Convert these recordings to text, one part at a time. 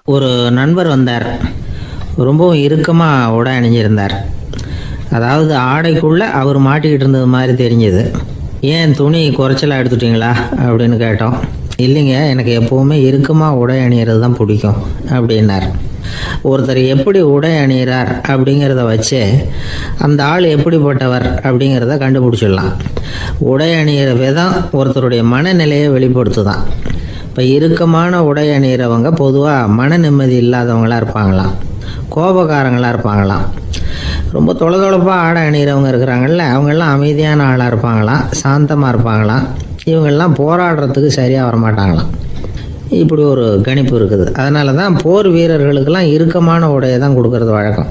ஒரு நண்பர் வந்தார். ரொம்பவும் இறுக்கமாக உடை அணிஞ்சிருந்தார். அதாவது ஆடைக்குள்ளே அவர் மாட்டிக்கிட்டு இருந்தது மாதிரி தெரிஞ்சது. ஏன் துணி குறைச்சலாக எடுத்துட்டீங்களா அப்படின்னு கேட்டோம். இல்லைங்க, எனக்கு எப்போவுமே இறுக்கமாக உடை அணிகிறது தான் பிடிக்கும் அப்படின்னார். ஒருத்தர் எப்படி உடை அணிகிறார் அப்படிங்கிறத வச்சு அந்த ஆள் எப்படிப்பட்டவர் அப்படிங்கிறத கண்டுபிடிச்சிடலாம். உடை அணிகிற விதம் ஒருத்தருடைய மனநிலையை வெளிப்படுத்துதான். இப்போ இறுக்கமான உடை அணிகிறவங்க பொதுவாக மன நிம்மதி இல்லாதவங்களாக இருப்பாங்களாம், கோபக்காரங்களாக இருப்பாங்களாம். ரொம்ப தொலைதொலைப்பாக ஆடை அணிகிறவங்க இருக்கிறாங்கல்ல, அவங்கெல்லாம் அமைதியான ஆளாக இருப்பாங்களாம், சாந்தமாக இருப்பாங்களாம். இவங்கெல்லாம் போராடுறதுக்கு சரியாக வரமாட்டாங்களாம். இப்படி ஒரு கணிப்பு இருக்குது. அதனால தான் போர் வீரர்களுக்கெல்லாம் இறுக்கமான உடையை தான் கொடுக்கறது வழக்கம்.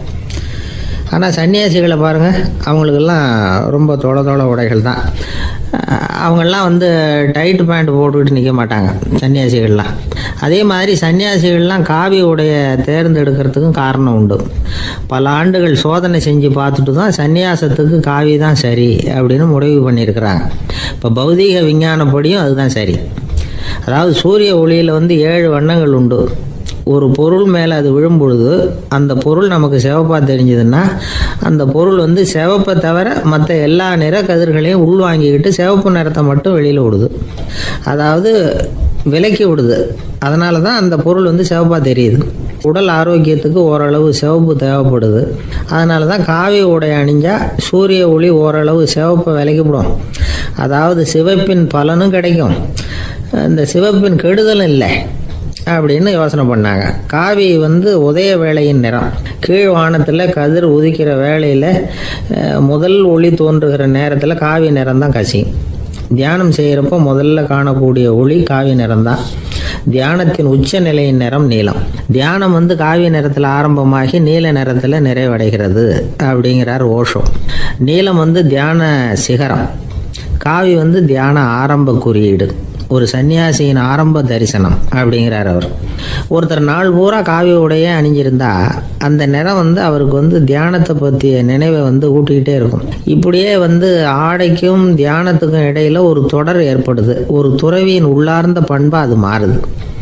ஆனால் சன்னியாசிகளை பாருங்கள், அவங்களுக்கெல்லாம் ரொம்ப தொலை உடைகள் தான். அவங்கெல்லாம் டைட் பேண்ட் போட்டுக்கிட்டு நிற்க மாட்டாங்க சன்னியாசிகள்லாம். அதே மாதிரி சன்னியாசிகள்லாம் காவி உடையை தேர்ந்தெடுக்கிறதுக்கும் காரணம் உண்டு. பல ஆண்டுகள் சோதனை செஞ்சு பார்த்துட்டு தான் சன்னியாசத்துக்கு காவி தான் சரி அப்படின்னு முடிவு பண்ணியிருக்கிறாங்க. இப்போ பௌதீக விஞ்ஞானப்படியும் அதுதான் சரி. அதாவது சூரிய ஒளியில் 7 வண்ணங்கள் உண்டு. ஒரு பொருள் மேலே அது விழும் பொழுது அந்த பொருள் நமக்கு சிவப்பாக தெரிஞ்சதுன்னா அந்த பொருள் சிவப்பை தவிர மற்ற எல்லா நிற கதிர்களையும் உள்வாங்கிக்கிட்டு சிவப்பு நிறத்தை மட்டும் வெளியில் விடுது. அதாவது விலக்கி விடுது. அதனால தான் அந்த பொருள் சிவப்பாக தெரியுது. உடல் ஆரோக்கியத்துக்கு ஓரளவு சிவப்பு தேவைப்படுது. அதனால தான் காவி உடை அணிஞ்சால் சூரிய ஒளி ஓரளவு சிவப்பை விலக்கிவிடும். அதாவது சிவப்பின் பலனும் கிடைக்கும், இந்த சிவப்பின் கெடுதலும் இல்லை அப்படின்னு யோசனை பண்ணாங்க. காவி உதய வேளையின் நிறம். கீழ் வானத்தில் கதிர் உதிக்கிற வேளையில் முதல் ஒளி தோன்றுகிற நேரத்தில் காவி நிறம் தான் கசியும். தியானம் செய்கிறப்போ முதல்ல காணக்கூடிய ஒளி காவி நிறம்தான். தியானத்தின் உச்ச நிலையின் நிறம் நீலம். தியானம் காவி நிறத்தில் ஆரம்பமாகி நீல நிறத்தில் நிறைவடைகிறது அப்படிங்கிறார் ஓஷோ. நீலம் தியான சிகரம், காவி தியான ஆரம்ப குறியீடு, ஒரு சன்னியாசியின் ஆரம்ப தரிசனம் அப்படிங்கிறார் அவர். ஒருத்தர் நாள் பூரா காவி உடையே அணிஞ்சிருந்தா அந்த நிறம் அவருக்கு தியானத்தை பற்றிய நினைவை ஊட்டிக்கிட்டே இருக்கும். இப்படியே ஆடைக்கும் தியானத்துக்கும் இடையில ஒரு தொடர் ஏற்படுது. ஒரு துறவியின் உள்ளார்ந்த பண்பா அது மாறுது.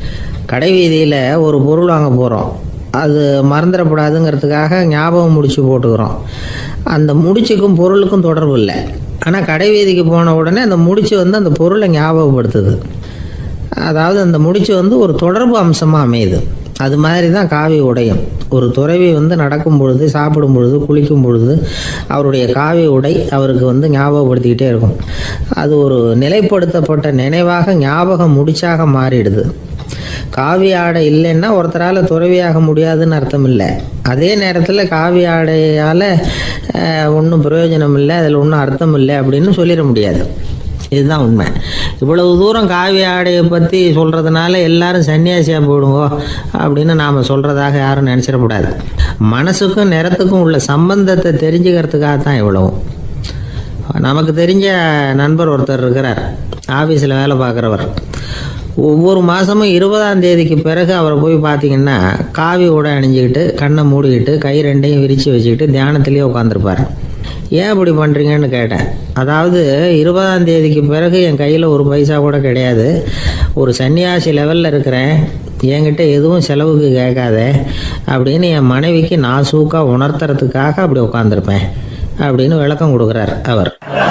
கடை வீதியில் ஒரு பொருள் வாங்க போகிறோம், அது மறந்துடக்கூடாதுங்கிறதுக்காக ஞாபகம் முடிச்சு போட்டுக்கிறோம். அந்த முடிச்சுக்கும் பொருளுக்கும் தொடர்பு இல்லை. ஆனால் கடை வீதிக்கு போன உடனே அந்த முடிச்சு அந்த பொருளை ஞாபகப்படுத்துது. அதாவது அந்த முடிச்சு ஒரு தொடர்பு அம்சமாக அமையுது. அது மாதிரி தான் காவி உடையும். ஒரு துறவி நடக்கும் பொழுது, சாப்பிடும் பொழுது, குளிக்கும் பொழுது அவருடைய காவி உடை அவருக்கு ஞாபகப்படுத்திக்கிட்டே இருக்கும். அது ஒரு நிலைப்படுத்தப்பட்ட நினைவாக ஞாபக முடிச்சாக மாறிடுது. காவி ஆடை இல்லைன்னா ஒருத்தரால் துறவியாக முடியாதுன்னு அர்த்தம் இல்லை. அதே நேரத்தில் காவி ஆடையால் ஒன்றும் பிரயோஜனம் இல்லை, அதில் ஒன்றும் அர்த்தம் இல்லை அப்படின்னு சொல்லிட முடியாது. இதுதான் உண்மை. இவ்வளவு தூரம் காவி ஆடையை பற்றி சொல்கிறதுனால எல்லாரும் சன்னியாசியாக போயிடுங்கோ அப்படின்னு நாம் சொல்கிறதாக யாரும் நினச்சிடக்கூடாது. மனசுக்கும் நிறத்துக்கும் உள்ள சம்பந்தத்தை தெரிஞ்சுக்கிறதுக்காக தான் இவ்வளவும். நமக்கு தெரிஞ்ச நண்பர் ஒருத்தர் இருக்கிறார், ஆஃபீஸில் வேலை பார்க்குறவர். ஒவ்வொரு மாதமும் 20ஆம் தேதிக்கு பிறகு அவரை போய் பார்த்தீங்கன்னா காவி உடை அணிஞ்சிக்கிட்டு, கண்ணை மூடிக்கிட்டு, கை ரெண்டையும் விரித்து வச்சுக்கிட்டு தியானத்திலேயே உட்காந்துருப்பார். ஏன் இப்படி பண்ணுறீங்கன்னு கேட்டேன். அதாவது 20ஆம் தேதிக்கு பிறகு என் கையில் ஒரு பைசா கூட கிடையாது, ஒரு சன்னியாசி லெவலில் இருக்கிறேன், என்கிட்ட எதுவும் செலவுக்கு கேட்காத அப்படின்னு என் மனைவிக்கு நான் சூக்காக உணர்த்துறதுக்காக அப்படி உட்காந்துருப்பேன் அப்படின்னு விளக்கம் கொடுக்குறார் அவர்.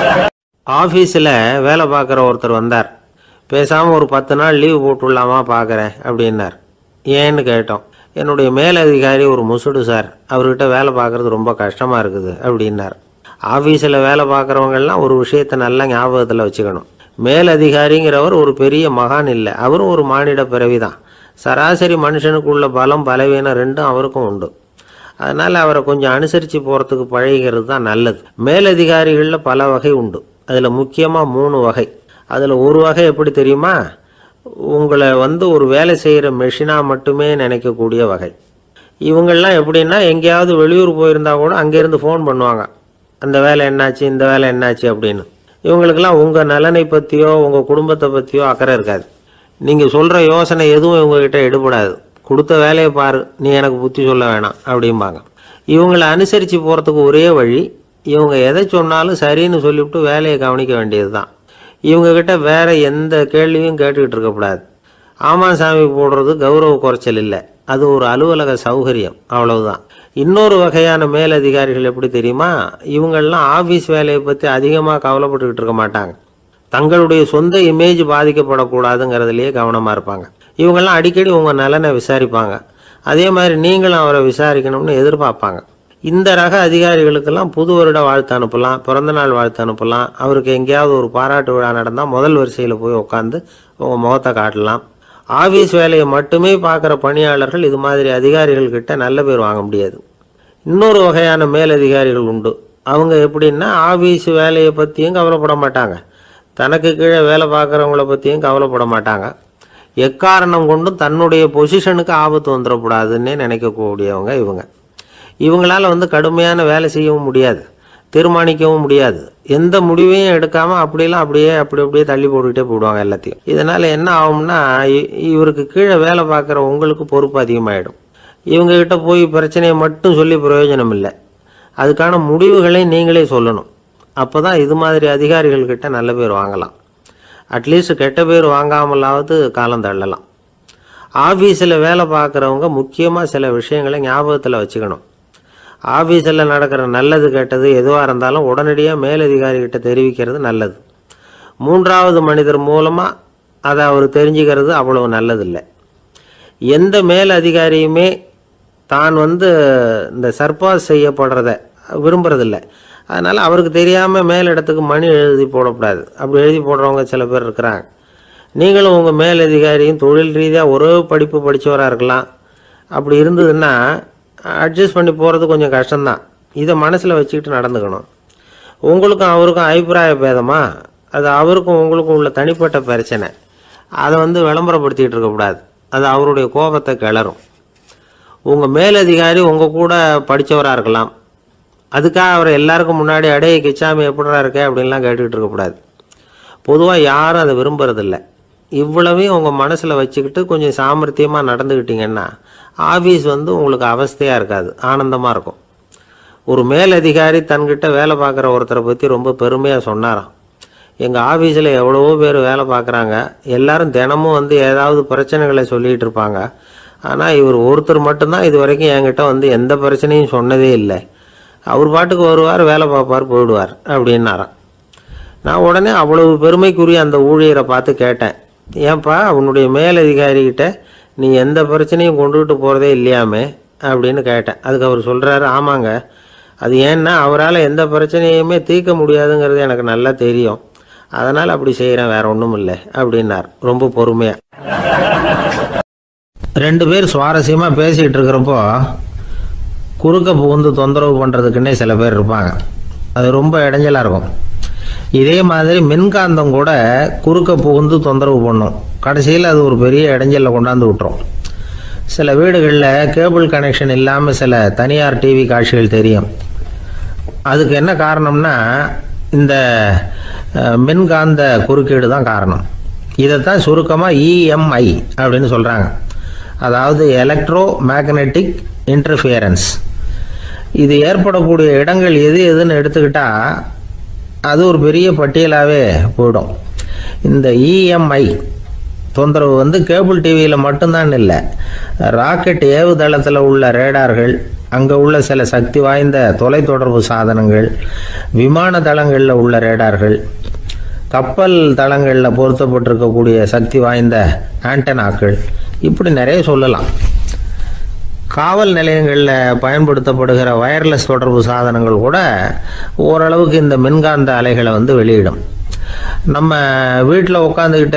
ஆஃபீஸில் வேலை பார்க்குற ஒருத்தர் வந்தார். பேசாமல் ஒரு 10 நாள் லீவு போட்டுடலாமா பார்க்குறேன் அப்படின்னார். ஏன்னு கேட்டோம். என்னுடைய மேலதிகாரி ஒரு முசுடு சார், அவர்கிட்ட வேலை பார்க்குறது ரொம்ப கஷ்டமாக இருக்குது அப்படின்னார். ஆஃபீஸில் வேலை பார்க்குறவங்கெல்லாம் ஒரு விஷயத்தை நல்லா ஞாபகத்தில் வச்சுக்கணும். மேலதிகாரிங்கிறவர் ஒரு பெரிய மகான் இல்லை, அவரும் ஒரு மானிட பிறவி தான். சராசரி மனுஷனுக்குள்ள பலம் பலவீனம் ரெண்டும் அவருக்கும் உண்டு. அதனால் அவரை கொஞ்சம் அனுசரித்து போகிறதுக்கு பழகிறது தான் நல்லது. மேலதிகாரிகளில் பல வகை உண்டு. அதில் முக்கியமாக 3 வகை. அதில் ஒரு வகை எப்படி தெரியுமா? உங்களை ஒரு வேலை செய்கிற மெஷினாக மட்டுமே நினைக்கக்கூடிய வகை. இவங்கெல்லாம் எப்படின்னா, எங்கேயாவது வெளியூர் போயிருந்தா கூட அங்கேருந்து ஃபோன் பண்ணுவாங்க, அந்த வேலை என்னாச்சு, இந்த வேலை என்னாச்சு அப்படின்னு. இவங்களுக்கெல்லாம் உங்கள் நலனை பற்றியோ உங்கள் குடும்பத்தை பற்றியோ அக்கறை இருக்காது. நீங்கள் சொல்கிற யோசனை எதுவும் இவங்ககிட்ட எடுபடாது. கொடுத்த வேலையை பாரு, நீ எனக்கு புத்தி சொல்ல வேணாம் அப்படிம்பாங்க. இவங்களை அனுசரித்து போகிறதுக்கு ஒரே வழி, இவங்க எதை சொன்னாலும் சரின்னு சொல்லிவிட்டு வேலையை கவனிக்க வேண்டியது தான். இவங்ககிட்ட வேற எந்த கேள்வியும் கேட்டுக்கிட்டு இருக்கக்கூடாது. ஆமாம் சாமி போடுறது கௌரவ குறைச்சல் இல்லை, அது ஒரு அலுவலக சௌகரியம், அவ்வளவுதான். இன்னொரு வகையான மேலதிகாரிகள் எப்படி தெரியுமா? இவங்கெல்லாம் ஆபீஸ் வேலையை பற்றி அதிகமாக கவலைப்பட்டுக்கிட்டு இருக்க மாட்டாங்க. தங்களுடைய சொந்த இமேஜ் பாதிக்கப்படக்கூடாதுங்கிறதுலையே கவனமாக இருப்பாங்க. இவங்கெல்லாம் அடிக்கடி உங்கள் நலனை விசாரிப்பாங்க. அதே மாதிரி நீங்களும் அவரை விசாரிக்கணும்னு எதிர்பார்ப்பாங்க. இந்த ரக அதிகாரிகளுக்கெல்லாம் புது வருட வாழ்த்து அனுப்பலாம், பிறந்தநாள் வாழ்த்து அனுப்பலாம். அவருக்கு எங்கேயாவது ஒரு பாராட்டு விழா நடந்தால் முதல் வரிசையில் போய் உட்காந்து உங்கள் முகத்தை காட்டலாம். ஆபீஸ் வேலையை மட்டுமே பார்க்குற பணியாளர்கள் இது மாதிரி அதிகாரிகள் கிட்ட நல்ல பேர் வாங்க முடியாது. இன்னொரு வகையான மேலதிகாரிகள் உண்டு. அவங்க எப்படின்னா, ஆபீஸ் வேலையை பற்றியும் கவலைப்பட மாட்டாங்க, தனக்கு கீழே வேலை பார்க்குறவங்கள பற்றியும் கவலைப்பட மாட்டாங்க. எக்காரணம் கொண்டும் தன்னுடைய பொசிஷனுக்கு ஆபத்து வந்துடக்கூடாதுன்னே நினைக்கக்கூடியவங்க இவங்க. இவங்களால கடுமையான வேலை செய்யவும் முடியாது, தீர்மானிக்கவும் முடியாது. எந்த முடிவையும் எடுக்காம அப்படியே தள்ளி போட்டுக்கிட்டே போடுவாங்க எல்லாத்தையும். இதனால என்ன ஆகும்னா, இவருக்கு கீழே வேலை பார்க்குற உங்களுக்கு பொறுப்பு அதிகமாயிடும். இவங்க கிட்ட போய் பிரச்சனையை மட்டும் சொல்லி பிரயோஜனம் இல்லை, அதுக்கான முடிவுகளை நீங்களே சொல்லணும். அப்போதான் இது மாதிரி அதிகாரிகள் கிட்ட நல்ல பேர் வாங்கலாம். அட்லீஸ்ட் கெட்ட பேர் வாங்காமலாவது காலம் தள்ளலாம். ஆஃபீஸில் வேலை பார்க்குறவங்க முக்கியமாக சில விஷயங்களை ஞாபகத்தில் வச்சுக்கணும். ஆஃபீஸில் நடக்கிற நல்லது கெட்டது எதுவாக இருந்தாலும் உடனடியாக மேலதிகாரிகிட்ட தெரிவிக்கிறது நல்லது. மூன்றாவது மனிதர் மூலமாக அதை அவர் தெரிஞ்சுக்கிறது அவ்வளவு நல்லதில்லை. எந்த மேல் அதிகாரியுமே தான் இந்த சர்பாஸ் செய்யப்படுறத விரும்புறதில்லை. அதனால் அவருக்கு தெரியாமல் மேலிடத்துக்கு மணி எழுதி போடக்கூடாது. அப்படி எழுதி போடுறவங்க சில பேர் இருக்கிறாங்க. நீங்களும் உங்கள் மேலதிகாரியும் தொழில் ரீதியாக ஒரே படிப்பு படித்தவராக இருக்கலாம். அப்படி இருந்ததுன்னா அட்ஜஸ்ட் பண்ணி போகிறது கொஞ்சம் கஷ்டம்தான். இதை மனசில் வச்சுக்கிட்டு நடந்துக்கணும். உங்களுக்கும் அவருக்கும் அபிப்பிராய பேதமா, அது அவருக்கும் உங்களுக்கும் உள்ள தனிப்பட்ட பிரச்சனை, அதை விளம்பரப்படுத்திக்கிட்டு இருக்கக்கூடாது. அது அவருடைய கோபத்தை கிளறும். உங்கள் மேலதிகாரி உங்கள் கூட படித்தவராக இருக்கலாம். அதுக்காக அவர் எல்லாருக்கும் முன்னாடி அடைய கிச்சாமி எப்படிடா இருக்க அப்படின்லாம் கேட்டுக்கிட்டு இருக்கக்கூடாது. பொதுவாக யாரும் அதை விரும்புறதில்லை. இவ்வளவையும் உங்கள் மனசில் வச்சுக்கிட்டு கொஞ்சம் சாமர்த்தியமாக நடந்துக்கிட்டீங்கன்னா ஆஃபீஸ் உங்களுக்கு அவஸ்தையாக இருக்காது, ஆனந்தமாக இருக்கும். ஒரு மேலதிகாரி தன்கிட்ட வேலை பார்க்குற ஒருத்தரை பற்றி ரொம்ப பெருமையாக சொன்னாராம். எங்கள் ஆஃபீஸில் எவ்வளவோ பேர் வேலை பார்க்குறாங்க, எல்லாரும் தினமும் ஏதாவது பிரச்சனைகளை சொல்லிகிட்டு இருப்பாங்க. ஆனால் இவர் ஒருத்தர் மட்டும்தான் இது வரைக்கும் என்கிட்ட எந்த பிரச்சனையும் சொன்னதே இல்லை. அவர் பாட்டுக்கு வருவார், வேலை பார்ப்பார், போயிடுவார் அப்படின்னாராம். நான் உடனே அவ்வளவு பெருமைக்குரிய அந்த ஊழியரை பார்த்து கேட்டேன், ஏன்பா உன்னுடைய மேலதிகாரிகிட்ட நீ எந்த பிரச்சனையும் கொண்டுகிட்டு போகிறதே இல்லையாமே அப்படின்னு கேட்டேன். அதுக்கு அவர் சொல்கிறாரு, ஆமாங்க, அது ஏன்னா அவரால் எந்த பிரச்சனையுமே தீர்க்க முடியாதுங்கிறது எனக்கு நல்லா தெரியும், அதனால் அப்படி செய்கிறேன், வேற ஒன்றும் இல்லை அப்படின்னார் ரொம்ப பொறுமையாக. ரெண்டு பேர் சுவாரஸ்யமாக பேசிகிட்டு இருக்கிறப்போ குறுக்க புகுந்து தொந்தரவு பண்ணுறதுக்குன்னே சில பேர் இருப்பாங்க. அது ரொம்ப இடைஞ்சலாக இருக்கும். இதே மாதிரி மின்காந்தம் கூட குறுக்க புகுந்து தொந்தரவு பண்ணும். கடைசியில் அது ஒரு பெரிய இடைஞ்சலில் கொண்டாந்து விட்டுரும். சில வீடுகளில் கேபிள் கனெக்ஷன் இல்லாமல் சில தனியார் டிவி காட்சிகள் தெரியும். அதுக்கு என்ன காரணம்னா இந்த மின்காந்த குறுக்கீடு தான் காரணம். இதைத்தான் சுருக்கமாக இஎம்ஐ அப்படின்னு சொல்கிறாங்க. அதாவது எலக்ட்ரோ மேக்னெட்டிக் இன்டர்ஃபியரன்ஸ். இது ஏற்படக்கூடிய இடங்கள் எது எதுன்னு எடுத்துக்கிட்டா அது ஒரு பெரிய பட்டியலாகவே போயிடும். இந்த இஎம்ஐ தொந்தரவு கேபிள் டிவியில் மட்டும்தான் இல்லை, ராக்கெட் ஏவுதளத்தில் உள்ள ரேடார்கள், அங்கே உள்ள சில சக்தி வாய்ந்த தொலைத்தொடர்பு சாதனங்கள், விமான தளங்களில் உள்ள ரேடார்கள், கப்பல் தளங்களில் பொருத்தப்பட்டிருக்கக்கூடிய சக்தி வாய்ந்த ஆண்டனாக்கள், இப்படி நிறைய சொல்லலாம். காவல் நிலையங்களில் பயன்படுத்தப்படுகிற வயர்லெஸ் தொடர்பு சாதனங்கள் கூட ஓரளவுக்கு இந்த மின்காந்த அலைகளை வெளியிடும். நம்ம வீட்டில் உட்காந்துக்கிட்டு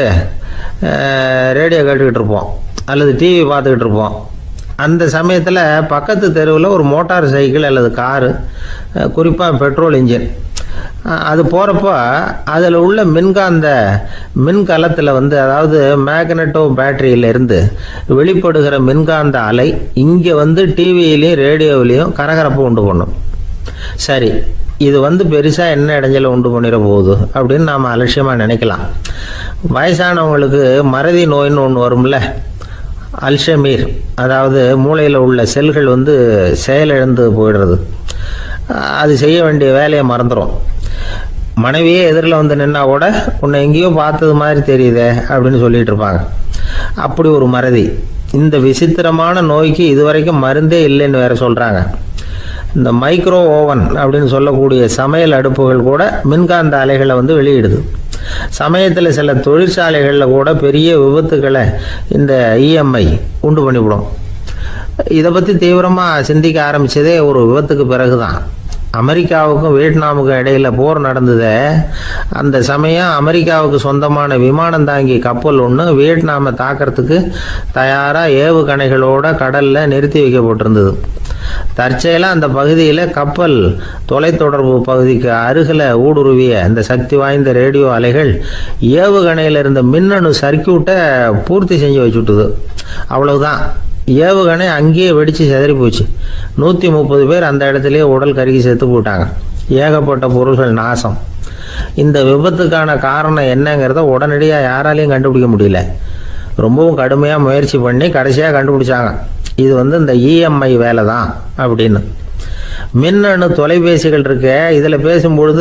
ரேடியோ கேட்டுக்கிட்டு இருப்போம் அல்லது டிவி பார்த்துக்கிட்டு இருப்போம். அந்த சமயத்தில் பக்கத்து தெருவில் ஒரு மோட்டார் சைக்கிள் அல்லது காரு, குறிப்பாக பெட்ரோல் இன்ஜின், அது போகிறப்போ அதில் உள்ள மின்கலத்தில் அதாவது மேக்னட்டோ பேட்டரியிலிருந்து வெளிப்படுகிற மின்காந்த அலை இங்கே டிவியிலையும் ரேடியோவிலையும் கரகரப்பை உண்டு பண்ணும். சரி, இது பெருசாக என்ன இடைஞ்சலை உண்டு பண்ணிட போகுது அப்படின்னு நாம் அலட்சியமாக நினைக்கலாம். வயசானவங்களுக்கு மறதி நோயின்னு ஒன்று வரும்ல, அல்ஷமீர், அதாவது மூளையில் உள்ள செல்கள் செயலிழந்து போயிடுறது, அது செய்ய வேண்டிய வேலையை மறந்துடும். மனைவியே எதிரில் நின்னா கூட உன்னை எங்கேயோ பார்த்தது மாதிரி தெரியுதே அப்படின்னு சொல்லிட்டு இருப்பாங்க. அப்படி ஒரு மறதி. இந்த விசித்திரமான நோய்க்கு இதுவரைக்கும் மருந்தே இல்லைன்னு வேற சொல்றாங்க. இந்த மைக்ரோ ஓவன் அப்படின்னு சொல்லக்கூடிய சமையல் அடுப்புகள் கூட மின்காந்த அலைகளை வெளியிடுது. சமயத்தில் சில தொழிற்சாலைகளில் கூட பெரிய விபத்துக்களை இந்த இஎம்ஐ உண்டு பண்ணிவிடும். இதை பற்றி தீவிரமாக சிந்திக்க ஆரம்பித்ததே ஒரு விபத்துக்கு பிறகுதான். அமெரிக்காவுக்கும் வியட்நாமுக்கும் இடையில போர் நடந்தது. அந்த சமயம் அமெரிக்காவுக்கு சொந்தமான விமானம் தாங்கி கப்பல் ஒன்று வியட்நாமை தாக்கிறதுக்கு தயாராக ஏவுகணைகளோட கடலில் நிறுத்தி வைக்கப்பட்டிருந்தது. தற்செயலாக அந்த பகுதியில் கப்பல் தொலைத்தொடர்பு பகுதிக்கு அருகில் ஊடுருவிய இந்த சக்தி வாய்ந்த ரேடியோ அலைகள் ஏவுகணையில் இருந்த மின்னணு சர்க்கியூட்டை பூர்த்தி செஞ்சு வச்சுட்டுது. அவ்வளவுதான், ஏவுகணை அங்கேயே வெடித்து சிதறி போச்சு. 130 பேர் அந்த இடத்துலயே உடல் கருகி செத்து போட்டாங்க. ஏகப்பட்ட பொருள்கள் நாசம். இந்த விபத்துக்கான காரணம் என்னங்கிறத உடனடியாக யாராலையும் கண்டுபிடிக்க முடியல. ரொம்பவும் கடுமையாக முயற்சி பண்ணி கடைசியாக கண்டுபிடிச்சாங்க, இது இந்த இஎம்ஐ வேலை தான் அப்படின்னு. மின்னணு தொலைபேசிகள் இருக்க, இதில் பேசும்பொழுது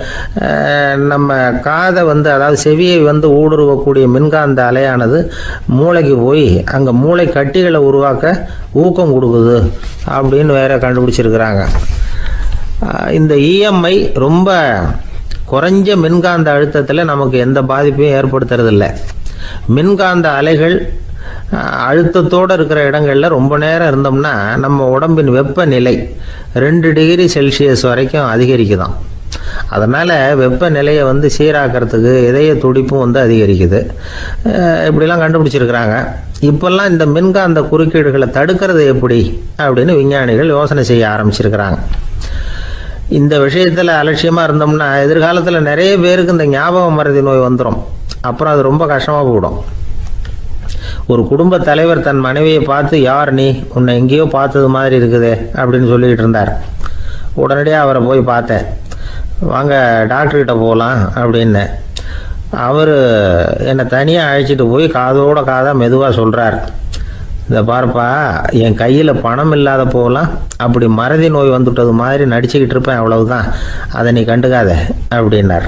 நம்ம காதை அதாவது செவியை ஊடுருவக்கூடிய மின்காந்த அலையானது மூளைக்கு போய் அங்கே மூளை கட்டிகளை உருவாக்க ஊக்கம் கொடுக்குது அப்படின்னு வேற கண்டுபிடிச்சிருக்கிறாங்க. இந்த இஎம்ஐ ரொம்ப குறைஞ்ச மின்காந்த அழுத்தத்தில் நமக்கு எந்த பாதிப்பையும் ஏற்படுத்துறதில்ல. மின்காந்த அலைகள் அழுத்தத்தோடு இருக்கிற இடங்களில் ரொம்ப நேரம் இருந்தோம்னா நம்ம உடம்பின் வெப்பநிலை 2 டிகிரி செல்சியஸ் வரைக்கும் அதிகரிக்குதாம். அதனால் வெப்பநிலையை சீராக்கிறதுக்கு இதய துடிப்பும் அதிகரிக்குது. இப்படிலாம் கண்டுபிடிச்சிருக்கிறாங்க. இப்போல்லாம் இந்த மின்காந்த குறுக்கீடுகளை தடுக்கிறது எப்படி அப்படின்னு விஞ்ஞானிகள் யோசனை செய்ய ஆரம்பிச்சிருக்கிறாங்க. இந்த விஷயத்தில் அலட்சியமாக இருந்தோம்னா எதிர்காலத்தில் நிறைய பேருக்கு இந்த ஞாபக மறதி நோய் வந்துடும். அப்புறம் அது ரொம்ப கஷ்டமாக போயிடும். ஒரு குடும்ப தலைவர் தன் மனைவியை பார்த்து, யார் நீ, உன்னை எங்கேயோ பார்த்தது மாதிரி இருக்குதே அப்படின்னு சொல்லிக்கிட்டு இருந்தார். உடனடியாக அவரை போய் பார்த்தேன். வாங்க டாக்டர்கிட்ட போகலாம் அப்படின்னு. அவர் என்னை தனியாக அழைச்சிட்டு போய் காதோட காதாக மெதுவாக சொல்கிறார், இதை பார்ப்பா, என் கையில் பணம் இல்லாத போகலாம், அப்படி மறதி நோய் வந்துவிட்டது மாதிரி நடிச்சுக்கிட்டு இருப்பேன், அவ்வளவுதான், அதை நீ கண்டுக்காத அப்படின்னார்.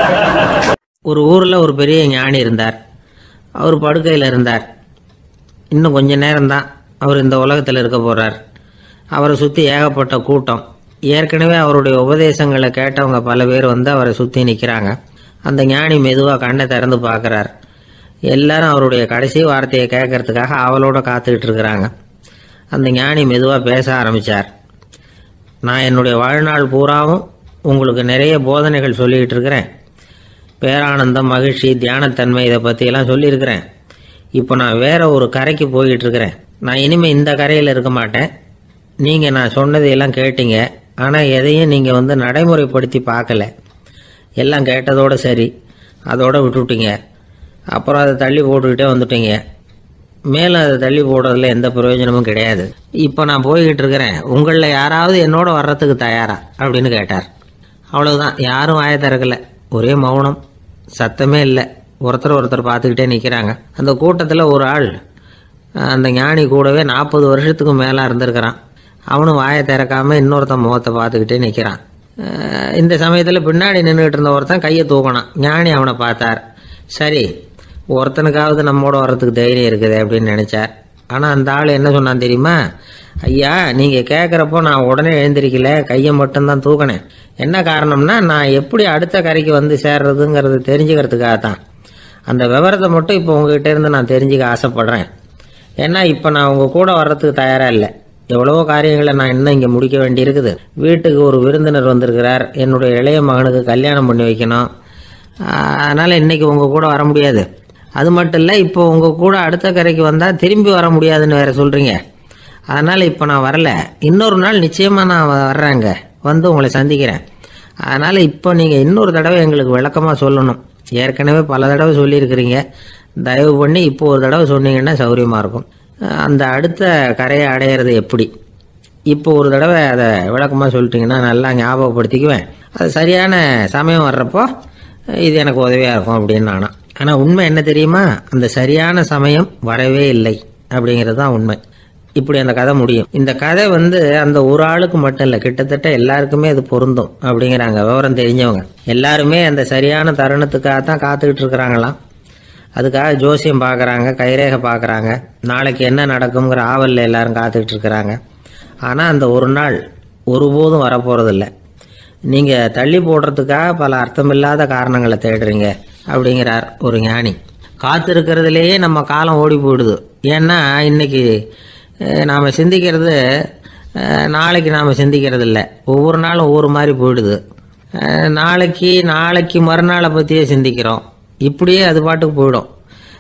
ஒரு ஊரில் ஒரு பெரிய ஞானி இருந்தார். அவர் படுக்கையில் இருந்தார். இன்னும் கொஞ்ச நேரம்தான் அவர் இந்த உலகத்தில் இருக்க போகிறார். அவரை சுற்றி ஏகப்பட்ட கூட்டம். ஏற்கனவே அவருடைய உபதேசங்களை கேட்டவங்க பல பேர் அவரை சுற்றி நிற்கிறாங்க. அந்த ஞானி மெதுவாக கண்ணை திறந்து பார்க்குறார். எல்லாரும் அவருடைய கடைசி வார்த்தையை கேட்கறதுக்காக அவளோட காத்துக்கிட்டு இருக்கிறாங்க. அந்த ஞானி மெதுவாக பேச ஆரம்பித்தார். நான் என்னுடைய வாழ்நாள் பூராவும் உங்களுக்கு நிறைய போதனைகள் சொல்லிக்கிட்டு இருக்கிறேன். பேரானந்தம், மகிழ்ச்சி, தியானத்தன்மை, இதை பற்றியெல்லாம் சொல்லியிருக்கிறேன். இப்போ நான் வேற ஒரு கரைக்கு போய்கிட்டு இருக்கிறேன். நான் இனிமேல் இந்த கரையில் இருக்க மாட்டேன். நீங்கள் நான் சொன்னதையெல்லாம் கேட்டீங்க, ஆனால் எதையும் நீங்கள் நடைமுறைப்படுத்தி பார்க்கல. எல்லாம் கேட்டதோடு சரி, அதோடு விட்டுவிட்டீங்க. அப்புறம் அதை தள்ளி போட்டுக்கிட்டே வந்துட்டீங்க. மேலும் அதை தள்ளி போடுறதுல எந்த பிரயோஜனமும் கிடையாது. இப்போ நான் போய்கிட்டு இருக்கிறேன். உங்களில் யாராவது என்னோட வர்றதுக்கு தயாரா அப்படின்னு கேட்டார். அவ்வளவுதான், யாரும் வாயை திறக்கலை. ஒரே மௌனம், சத்தமே இல்லை. ஒருத்தர் பார்த்துக்கிட்டே நிற்கிறாங்க. அந்த கூட்டத்தில் ஒரு ஆள் அந்த ஞானி கூடவே 40 வருஷத்துக்கு மேலே இருந்திருக்கிறான். அவனும் வாயை திறக்காமல் இன்னொருத்தன் முகத்தை பார்த்துக்கிட்டே நிற்கிறான். இந்த சமயத்தில் பின்னாடி நின்றுக்கிட்டு இருந்த ஒருத்தன் கையை தூக்கினான். ஞானி அவனை பார்த்தார். சரி, ஒருத்தனுக்காவது நம்மோட வர்றதுக்கு தைரியம் இருக்குது அப்படின்னு நினச்சார். ஆனால் அந்த ஆள் என்ன சொன்னான் தெரியுமா? ஐயா, நீங்கள் கேட்குறப்போ நான் உடனே எழுந்திருக்கல, கையை மட்டும்தான் தூக்கினேன். என்ன காரணம்னா, நான் எப்படி அடுத்த கரைக்கு சேர்றதுங்கிறது தெரிஞ்சுக்கிறதுக்காக தான். அந்த விவரத்தை மட்டும் இப்போ உங்ககிட்ட இருந்து நான் தெரிஞ்சுக்க ஆசைப்படுறேன். ஏன்னா இப்போ நான் உங்கள் கூட வர்றதுக்கு தயாராக இல்லை. எவ்வளவோ காரியங்களை நான் இன்னும் இங்கே முடிக்க வேண்டியிருக்குது. வீட்டுக்கு ஒரு விருந்தினர் வந்திருக்கிறார். என்னுடைய இளைய மகனுக்கு கல்யாணம் பண்ணி வைக்கணும். அதனால் இன்றைக்கி உங்கள் கூட வர முடியாது. அது மட்டும் இல்லை, இப்போ உங்கள் கூட அடுத்த கரைக்கு வந்தால் திரும்பி வர முடியாதுன்னு வேறு சொல்கிறீங்க. அதனால் இப்போ நான் வரல. இன்னொரு நாள் நிச்சயமாக நான் வர்றேங்க, உங்களை சந்திக்கிறேன். அதனால் இப்போ நீங்கள் இன்னொரு தடவை எங்களுக்கு விளக்கமாக சொல்லணும். ஏற்கனவே பல தடவை சொல்லியிருக்கிறீங்க. தயவு பண்ணி இப்போ ஒரு தடவை சொன்னீங்கன்னா சௌகரியமாக இருக்கும். அந்த அடுத்த கரையை அடையிறது எப்படி, இப்போ ஒரு தடவை அதை விளக்கமாக சொல்லிட்டீங்கன்னா நல்லா ஞாபகப்படுத்திக்குவேன். அது சரியான சமயம் வர்றப்போ இது எனக்கு உதவியாக இருக்கும் அப்படின்னு நானா. ஆனால் உண்மை என்ன தெரியுமா? அந்த சரியான சமயம் வரவே இல்லை அப்படிங்கிறது தான் உண்மை. இப்படி அந்த கதை முடியும். இந்த கதை அந்த ஒரு ஆளுக்கு மட்டும் இல்லை, கிட்டத்தட்ட எல்லாருக்குமே அது பொருந்தும் அப்படிங்கிறாங்க விவரம் தெரிஞ்சவங்க. எல்லாருமே அந்த சரியான தருணத்துக்காக தான் காத்துக்கிட்டு இருக்கிறாங்களாம். அதுக்காக ஜோசியம் பார்க்குறாங்க, கைரேகை பார்க்குறாங்க, நாளைக்கு என்ன நடக்குங்கிற ஆவலில் எல்லாரும் காத்துக்கிட்டு இருக்கிறாங்க. ஆனால் அந்த ஒரு நாள் ஒருபோதும் வரப்போகிறதில்ல. நீங்கள் தள்ளி போடுறதுக்காக பல அர்த்தமில்லாத காரணங்களை தேடுறீங்க அப்படிங்கிறார் ஒரு ஞானி. காத்திருக்கிறதுலேயே நம்ம காலம் ஓடி போயிடுது. ஏன்னா இன்னைக்கு நாம் சிந்திக்கிறது நாளைக்கு நாம் சிந்திக்கிறது இல்லை. ஒவ்வொரு நாளும் ஒவ்வொரு மாதிரி போயிடுது. நாளைக்கு மறுநாளை பற்றியே சிந்திக்கிறோம். இப்படியே அது பாட்டுக்கு போயிடும்.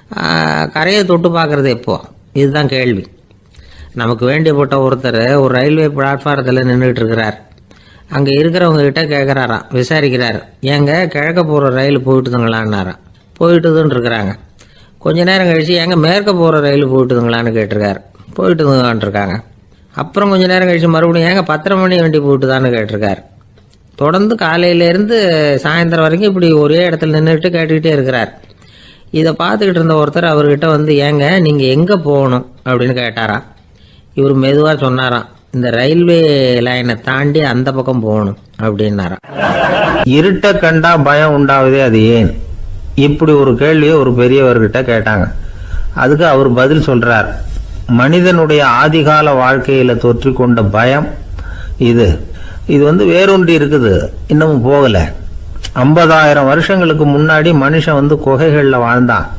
கரையை தொட்டு பார்க்குறது எப்போ? இதுதான் கேள்வி. நமக்கு வேண்டியப்பட்ட ஒருத்தர் ஒரு ரயில்வே பிளாட்ஃபாரத்தில் நின்றுட்டு இருக்கிறார். அங்கே இருக்கிறவங்க கிட்ட கேட்குறாராம், விசாரிக்கிறார். ஏங்க கிழக்க போகிற ரயில் போயிட்டுதுங்களான்னாராம். போயிட்டுதுன்னு இருக்கிறாங்க. கொஞ்ச நேரம் கழிச்சு ஏங்க மேற்க போகிற ரயில் போயிட்டுதுங்களான்னு கேட்டிருக்காரு. போயிட்டுதுங்களான் இருக்காங்க. அப்புறம் கொஞ்ச நேரம் கழிச்சு மறுபடியும் ஏங்க 10:30 மணி வண்டி போயிட்டுதான்னு கேட்டிருக்காரு. தொடர்ந்து காலையிலேருந்து சாயந்தரம் வரைக்கும் இப்படி ஒரே இடத்துல நின்றுட்டு கேட்டுக்கிட்டே இருக்கிறார். இதை பார்த்துக்கிட்டு இருந்த ஒருத்தர் அவர்கிட்ட வந்து, ஏங்க நீங்கள் எங்கே போகணும் அப்படின்னு கேட்டாராம். இவர் மெதுவாக சொன்னாராம், இந்த ரயில்வே லைனை தாண்டி அந்த பக்கம் போகணும் அப்படின்னாராம். இருட்ட கண்டா பயம் உண்டாவதே அது ஏன்? இப்படி ஒரு கேள்வியை ஒரு பெரியவர்கிட்ட கேட்டாங்க. அதுக்கு அவர் பதில் சொல்றார், மனிதனுடைய ஆதிகால வாழ்க்கையில தொற்றி கொண்ட பயம் இது வேரூன்றி இருக்குது, இன்னமும் போகல. 50,000 வருஷங்களுக்கு முன்னாடி மனுஷன் குகைகள்ல வாழ்ந்தான்.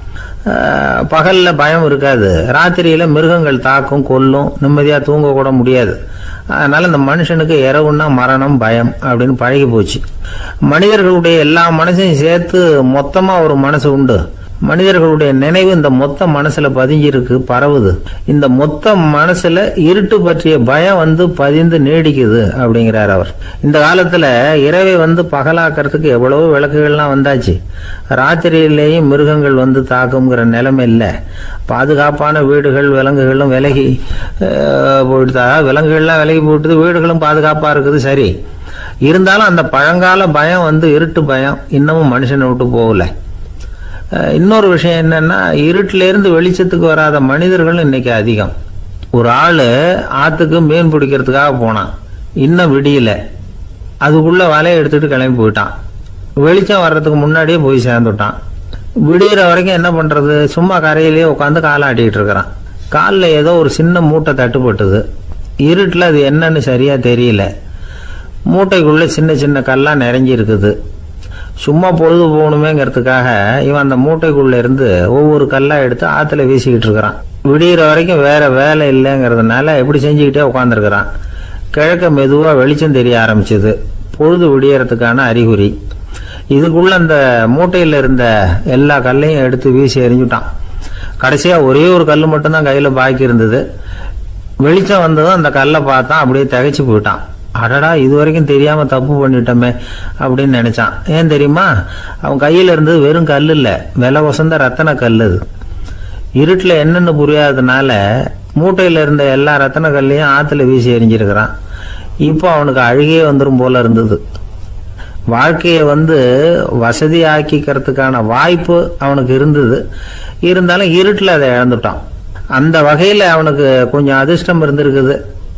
பகல்ல பயம் இருக்காது, ராத்திரியில மிருகங்கள் தாக்கும், கொல்லும், நிம்மதியா தூங்க கூட முடியாது. அதனால இந்த மனுஷனுக்கு இரவுன்னா மரணம், பயம் அப்படின்னு பழகி போச்சு. மனிதர்களுடைய எல்லா மனசையும் சேர்த்து மொத்தமா ஒரு மனசு உண்டு. மனிதர்களுடைய நினைவு இந்த மொத்த மனசுல பதிஞ்சிருக்கு, பரவுது. இந்த மொத்த மனசுல இருட்டு பற்றிய பயம் பதிந்து நீடிக்குது அப்படிங்கிறார் அவர். இந்த காலத்துல இரவை பகலாக்கிறதுக்கு எவ்வளவோ விளக்குகள்லாம் வந்தாச்சு. ராத்திரியிலேயும் மிருகங்கள் தாக்குங்கிற நிலைமை இல்லை. பாதுகாப்பான வீடுகள், விலங்குகளும் விலகி போயிட்டு, விலங்குகள்லாம் விலகி போயிட்டு, வீடுகளும் பாதுகாப்பா இருக்குது. சரி, இருந்தாலும் அந்த பழங்கால பயம் இருட்டு பயம் இன்னமும் மனுஷனை விட்டு போகல. இன்னொரு விஷயம் என்னன்னா, இருட்டுல இருந்து வெளிச்சத்துக்கு வராத மனிதர்கள் இன்னைக்கு அதிகம். ஒரு ஆளு ஆத்துக்கு மீன் பிடிக்கிறதுக்காக போனான், இன்னும் விடியல. அதுக்குள்ள வலையை எடுத்துட்டு கிளம்பி போயிட்டான். வெளிச்சம் வர்றதுக்கு முன்னாடியே போய் சேர்ந்துட்டான். விடிகிற வரைக்கும் என்ன பண்றது? சும்மா கரையிலேயே உட்காந்து காலாட்டிட்டு இருக்கிறான். காலில் ஏதோ ஒரு சின்ன மூட்டை தட்டுப்பட்டுது. இருட்டுல அது என்னன்னு சரியா தெரியல. மூட்டைக்குள்ள சின்ன சின்ன கல்லா நிறைஞ்சி இருக்குது. சும்மா பொழுது போகணுமேங்கிறதுக்காக இவன் அந்த மூட்டைக்குள்ள இருந்து ஒவ்வொரு கல்லா எடுத்து ஆத்துல வீசிக்கிட்டு இருக்கிறான். விடிகிற வரைக்கும் வேற வேலை இல்லைங்கிறதுனால எப்படி செஞ்சுக்கிட்டே உட்காந்துருக்கிறான். கிழக்க மெதுவா வெளிச்சம் தெரிய ஆரம்பிச்சது. பொழுது விடியறதுக்கான அறிகுறி. இதுக்குள்ள அந்த மூட்டையில இருந்த எல்லா கல்லையும் எடுத்து வீசி எறிஞ்சுட்டான். கடைசியா ஒரே ஒரு கல் மட்டும்தான் கையில பாக்கி இருந்தது. வெளிச்சம் வந்ததும் அந்த கல்லை பார்த்தான், அப்படியே திகைச்சு போயிட்டான். அடடா, இது வரைக்கும் தெரியாம தப்பு பண்ணிட்டோமே அப்படின்னு நினைச்சான். ஏன் தெரியுமா? அவன் கையில இருந்தது வெறும் கல் இல்ல, விலை வசந்த ரத்தன கல். அது இருட்டுல என்னன்னு புரியாததுனால மூட்டையில இருந்த எல்லா ரத்தன கல்லையும் ஆத்துல வீசி எறிஞ்சிருக்கிறான். இப்போ அவனுக்கு அழுகையே வந்துடும் போல இருந்தது. வாழ்க்கையை வசதி ஆக்கிக்கிறதுக்கான வாய்ப்பு அவனுக்கு இருந்தது. இருந்தாலும் இருட்டுல அதை இழந்துட்டான். அந்த வகையில அவனுக்கு கொஞ்சம் அதிர்ஷ்டம் இருந்திருக்குது.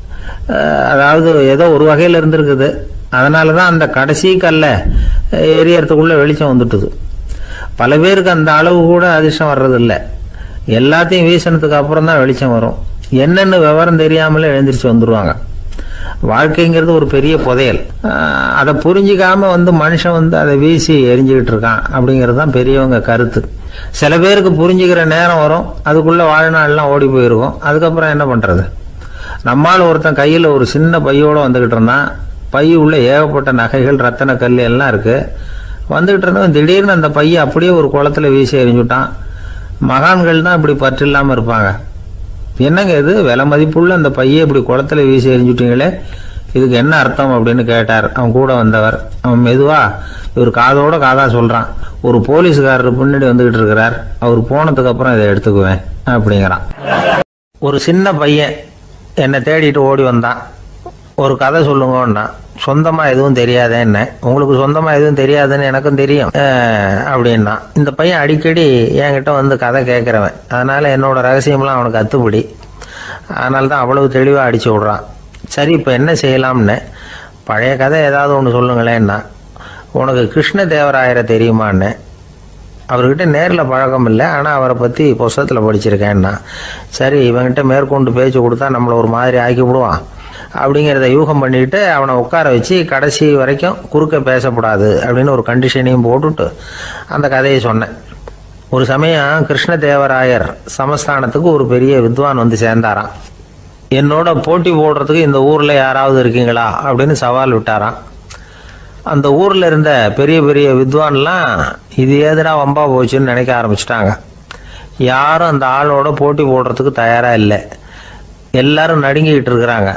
அதாவது ஏதோ ஒரு வகையில இருந்திருக்குது. அதனாலதான் அந்த கடைசி கல்ல எரியறதுக்குள்ள வெளிச்சம் வந்துட்டுது. பல பேருக்கு அந்த அளவு கூட அதிர்ஷ்டம் வர்றதில்லை. எல்லாத்தையும் வீசினதுக்கு அப்புறம் தான் வெளிச்சம் வரும். என்னன்னு விவரம் தெரியாமலே எழுந்திரிச்சு வந்துருவாங்க. வாழ்க்கைங்கிறது ஒரு பெரிய புதையல். அதை புரிஞ்சிக்காம மனுஷன் அதை வீசி எரிஞ்சுக்கிட்டு இருக்கான் அப்படிங்கிறது தான் பெரியவங்க கருத்து. சில பேருக்கு புரிஞ்சுக்கிற நேரம் வரும், அதுக்குள்ள வாழ்நாள்லாம் ஓடி போயிருக்கும். அதுக்கப்புறம் என்ன பண்றது? நம்மால் ஒருத்தன் கையில ஒரு சின்ன பையோட வந்துகிட்டு இருந்தான். பை உள்ள ஏகப்பட்ட நகைகள், ரத்தன கல் எல்லாம் இருக்கு. வந்துகிட்டு இருந்தவன் திடீர்னு அந்த பையை அப்படியே ஒரு குளத்துல வீசி எறிஞ்சுட்டான். மகான்கள் தான் இப்படி பற்று இல்லாம இருப்பாங்க. என்னங்க இது, விலை மதிப்புள்ள அந்த பையை இப்படி குளத்துல வீசி எறிஞ்சுட்டீங்களே, இதுக்கு என்ன அர்த்தம் அப்படின்னு கேட்டார் அவன் கூட வந்தவர். அவன் மெதுவா இவர் காதோட காதா சொல்றான், ஒரு போலீஸ்காரர் பின்னாடி வந்துகிட்டு இருக்கிறார், அவர் போனதுக்கு அப்புறம் இதை எடுத்துக்குவேன் அப்படிங்கிறான். ஒரு சின்ன பையன் என்னை தேடிட்டு ஓடி வந்தான். ஒரு கதை சொல்லுங்கன்னா, சொந்தமா எதுவும் தெரியாத என்ன, உங்களுக்கு சொந்தமா எதுவும் தெரியாதுன்னு எனக்கும் தெரியும் அப்படின்னா. இந்த பையன் அடிக்கடி என்கிட்ட கதை கேட்கிறவன், அதனால என்னோட ரகசியம்லாம் அவனுக்கு அத்துப்படி. அதனால தான் அவ்வளவு தெளிவா அடிச்சு விடுறான். சரி, இப்ப என்ன செய்யலாம்னு, பழைய கதை ஏதாவது ஒன்று சொல்லுங்களேன்னா. உனக்கு கிருஷ்ண தேவராயரை தெரியுமான்னு. அவர்கிட்ட நேரில் பழக்கம் இல்லை, ஆனால் அவரை பற்றி புஸ்தகத்தில் படிச்சிருக்கேன்னா. சரி, இவங்கிட்ட மேற்கொண்டு பேச்சு கொடுத்தா நம்மளை ஒரு மாதிரி ஆக்கி விடுவான் அப்படிங்கிறத யூகம் பண்ணிட்டு அவனை உட்கார வச்சு கடைசி வரைக்கும் குறுக்க பேசக்கூடாது அப்படின்னு ஒரு கண்டிஷனையும் போட்டுட்டு அந்த கதையை சொன்னேன். ஒரு சமயம் கிருஷ்ணதேவராயர் சமஸ்தானத்துக்கு ஒரு பெரிய வித்வான் வந்து சேர்ந்தாராம். என்னோட போட்டி போடுறதுக்கு இந்த ஊரில் யாராவது இருக்கீங்களா அப்படின்னு சவால் விட்டாராம். அந்த ஊரில் இருந்த பெரிய பெரிய வித்வான்லாம் இது ஏதுடா வம்பா போச்சுன்னு நினைக்க ஆரம்பிச்சிட்டாங்க. யாரும் அந்த ஆளோட போட்டி போடுறதுக்கு தயாராக இல்லை. எல்லாரும் நடுங்கிக்கிட்டு இருக்கிறாங்க.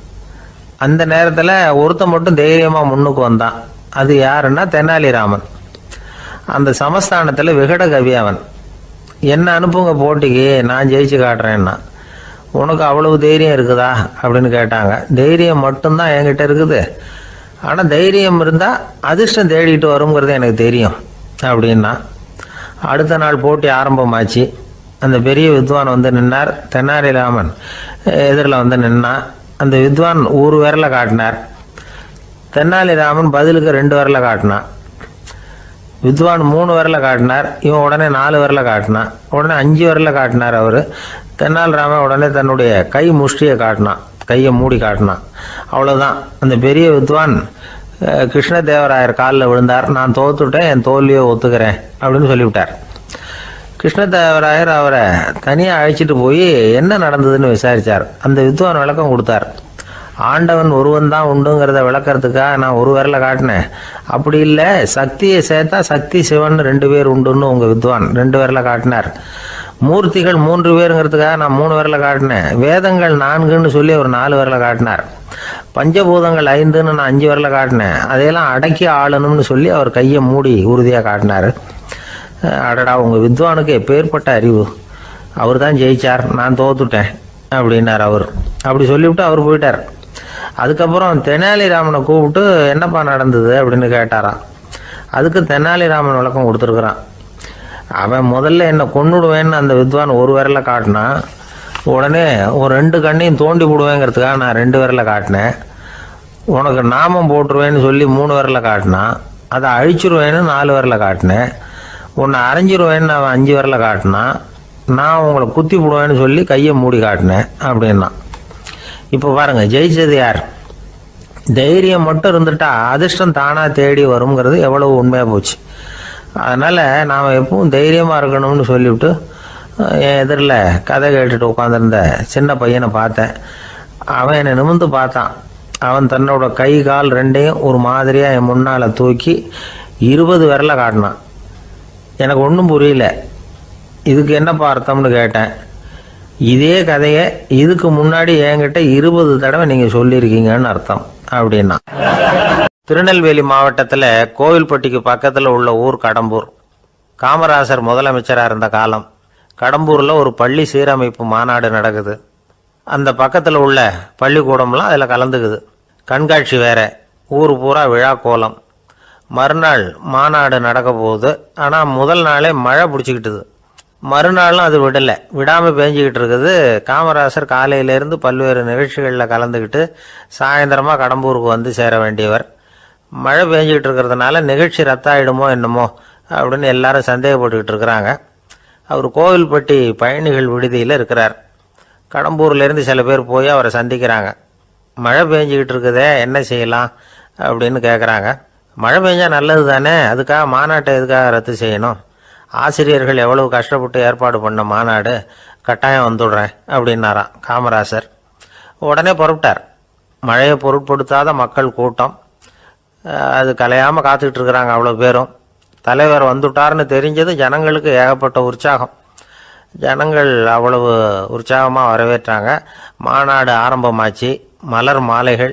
அந்த நேரத்தில் ஒருத்தன் மட்டும் தைரியமாக முன்னுக்கு வந்தான். அது யாருன்னா தெனாலிராமன். அந்த சமஸ்தானத்தில் விகட கவி அவன். என்ன அனுப்புங்க போட்டிக்கு, நான் ஜெயிச்சு காட்டுறேன்னா. உனக்கு அவ்வளவு தைரியம் இருக்குதா அப்படின்னு கேட்டாங்க. தைரியம் மட்டும்தான் என்கிட்ட இருக்குது, ஆனால் தைரியம் இருந்தால் அதிர்ஷ்டம் தேடிட்டு வருங்கிறது எனக்கு தெரியும் அப்படின்னா. அடுத்த நாள் போட்டி ஆரம்பமாச்சு. அந்த பெரிய வித்வான் வந்து நின்னார். தெனாலிராமன் எதிரில் வந்து நின்னா. அந்த வித்வான் ஒரு விரலை காட்டினார். தெனாலிராமன் பதிலுக்கு 2 விரலை காட்டினான். வித்வான் 3 விரலை காட்டினார். இவன் உடனே 4 விரலை காட்டினான். உடனே 5 விரலை காட்டினார் அவர். தெனாலிராமன் உடனே தன்னுடைய கை முஷ்டியை காட்டினான், கையை மூடி காட்டினான். அவ்வளோதான். அந்த பெரிய வித்வான் கிருஷ்ணதேவராயர் காலில் விழுந்தார். நான் தோத்துட்டேன், என் தோல்வியை ஒத்துக்கிறேன் அப்படின்னு சொல்லிவிட்டார். கிருஷ்ணதேவராயர் அவரை தனியாக அழைச்சிட்டு போய் என்ன நடந்ததுன்னு விசாரித்தார். அந்த வித்வான் விளக்கம் கொடுத்தார். ஆண்டவன் ஒருவன் தான் உண்டுங்கிறத விளக்கறதுக்காக நான் ஒரு விரலை காட்டினேன். அப்படி இல்லை, சக்தியை சேர்த்தா சக்தி சிவன் 2 பேர் உண்டுன்னு உங்கள் வித்வான் 2 விரலை காட்டினார். மூர்த்திகள் 3 பேருங்கிறதுக்காக நான் 3 விரலை காட்டினேன். வேதங்கள் 4ன்னு சொல்லி அவர் 4 விரலை காட்டினார். பஞ்சபூதங்கள் 5ன்னு நான் 5 விரலை காட்டினேன். அதையெல்லாம் அடக்கி ஆளணும்னு சொல்லி அவர் கையை மூடி உறுதியாக காட்டினார். அடடா, உங்கள் வித்வானுக்கு எப்பேற்பட்ட அறிவு! அவர் தான் ஜெயிச்சார், நான் தோத்துட்டேன் அப்படின்னார் அவர். அப்படி சொல்லிவிட்டு அவர் போயிட்டார். அதுக்கப்புறம் தெனாலிராமனை கூப்பிட்டு என்னப்பா நடந்தது அப்படின்னு கேட்டாராம். அதுக்கு தெனாலிராமன் விளக்கம் கொடுத்துருக்குறான். அவன் முதல்ல என்னை கொன்னுடுவேன்னு அந்த வித்வான் ஒரு விரலை காட்டினான். உடனே ஒரு 2 கண்ணையும் தோண்டி விடுவேங்கிறதுக்காக நான் 2 விரலை காட்டினேன். உனக்கு நாமம் போட்டுருவேன்னு சொல்லி 3 விரலை காட்டினான். அதை அழிச்சிருவேன்னு 4 விரலை காட்டினேன். உன்னை அரைஞ்சிருவேன்னு அவன் 5 விரலை காட்டினான். நான் உங்களை குத்தி விடுவேன்னு சொல்லி கையை மூடி காட்டினேன் அப்படின்னா. இப்போ பாருங்க, ஜெயிச்சது யார்? தைரியம் மட்டும் இருந்துட்டா அதிர்ஷ்டம் தானாக தேடி வருங்கிறது எவ்வளவு உண்மையாக போச்சு. அதனால் நாம் எப்பவும் தைரியமாக இருக்கணும்னு சொல்லிவிட்டு என் எதிரில் கதை கேட்டுட்டு உட்காந்துருந்த சின்ன பையனை பார்த்தேன். அவன் என்னை நிமிர்ந்து பார்த்தான். அவன் தன்னோட கை கால் 2ஐயும் ஒரு மாதிரியாக என் முன்னால் தூக்கி 20 விரலை காட்டினான். எனக்கு ஒன்றும் புரியல. இதுக்கு என்னப்பா அர்த்தம்னு கேட்டேன். இதே கதையை இதுக்கு முன்னாடி என்கிட்ட 20 தடவை நீங்கள் சொல்லியிருக்கீங்கன்னு அர்த்தம் அப்படின்னா. திருநெல்வேலி மாவட்டத்தில் கோவில்பட்டிக்கு பக்கத்தில் உள்ள ஊர் கடம்பூர். காமராசர் முதலமைச்சராக இருந்த காலம். கடம்பூரில் ஒரு பள்ளி சீரமைப்பு மாநாடு நடக்குது. அந்த பக்கத்தில் உள்ள பள்ளிக்கூடம்லாம் அதில் கலந்துக்குது. கண்காட்சி வேற. ஊர் பூரா விழா கோலம். மறுநாள் மாநாடு நடக்க போகுது. ஆனால் முதல் நாளே மழை பிடிச்சிக்கிட்டுது. மறுநாளும் அது விடாமல் பேஞ்சிக்கிட்டு இருக்குது. காமராசர் காலையிலேருந்து பல்வேறு நிகழ்ச்சிகளில் கலந்துக்கிட்டு சாயந்தரமாக கடம்பூருக்கு வந்து சேர வேண்டியவர். மழை பேஞ்சிக்கிட்டு இருக்கிறதுனால நிகழ்ச்சி ரத்தாயிடுமோ என்னமோ அப்படின்னு எல்லாரும் சந்தேகப்பட்டுக்கிட்டு இருக்கிறாங்க. அவர் கோவில்பட்டி பயணிகள் விடுதியில் இருக்கிறார். கடம்பூர்லேருந்து சில பேர் போய் அவரை சந்திக்கிறாங்க. மழை பேஞ்சிக்கிட்டு இருக்குதே, என்ன செய்யலாம் அப்படின்னு கேட்குறாங்க. மழை பெஞ்சால் நல்லது தானே, அதுக்காக மாநாட்டை எதுக்காக ரத்து செய்யணும்? ஆசிரியர்கள் எவ்வளவு கஷ்டப்பட்டு ஏற்பாடு பண்ண மாநாடு, கட்டாயம் வந்துடுறேன் அப்படின்னாராம் காமராசர். உடனே புறப்பட்டார். மழையை பொருட்படுத்தாத மக்கள் கூட்டம். அது கலையாமல் காத்துக்கிட்டு இருக்கிறாங்க அவ்வளோ பேரும். தலைவர் வந்துட்டார்னு தெரிஞ்சது ஜனங்களுக்கு ஏகப்பட்ட உற்சாகம். ஜனங்கள் அவ்வளவு உற்சாகமாக வரவேற்றாங்க. மாநாடு ஆரம்பமாச்சு. மலர் மாலைகள்